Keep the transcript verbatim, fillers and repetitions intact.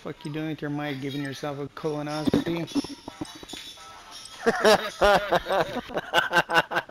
fuck you doing with your mic? Giving yourself a colonoscopy?